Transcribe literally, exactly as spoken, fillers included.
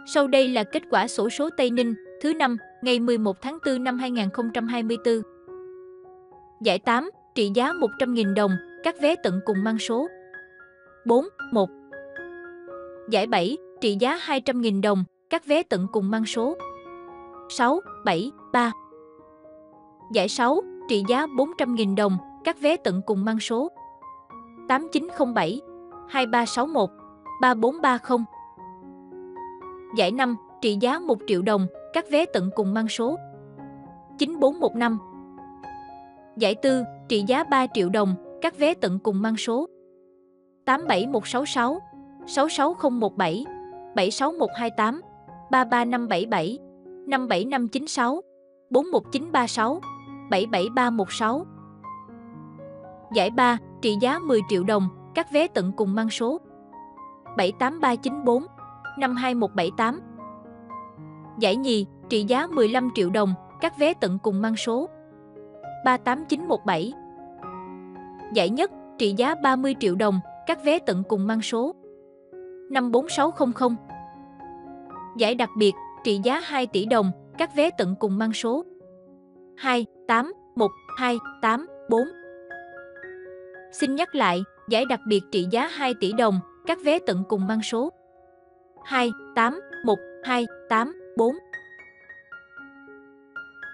Sau đây là kết quả xổ số Tây Ninh thứ năm ngày mười một tháng tư năm hai nghìn không trăm hai mươi tư. Giải tám, trị giá một trăm nghìn đồng, các vé tận cùng mang số bốn, một. Giải bảy, trị giá hai trăm nghìn đồng, các vé tận cùng mang số sáu, bảy, ba. Giải sáu, trị giá bốn trăm nghìn đồng, các vé tận cùng mang số tám chín không bảy, hai ba sáu một, ba bốn ba không. Giải năm, trị giá một triệu đồng, các vé tận cùng mang số chín bốn một năm. Giải tư, trị giá ba triệu đồng, các vé tận cùng mang số tám bảy một sáu sáu, sáu sáu không một bảy, bảy sáu một hai tám, ba ba năm bảy bảy, năm bảy năm chín sáu, bốn một chín ba sáu, bảy bảy ba một sáu. Giải ba, trị giá mười triệu đồng, các vé tận cùng mang số bảy tám ba chín bốn, năm hai một bảy tám. Giải nhì, trị giá mười lăm triệu đồng, các vé tận cùng mang số ba tám chín một bảy. Giải nhất, trị giá ba mươi triệu đồng, các vé tận cùng mang số năm bốn sáu không không. Giải đặc biệt, trị giá hai tỷ đồng, các vé tận cùng mang số hai tám một hai tám bốn. Xin nhắc lại, giải đặc biệt trị giá hai tỷ đồng, các vé tận cùng mang số hai tám một hai tám bốn.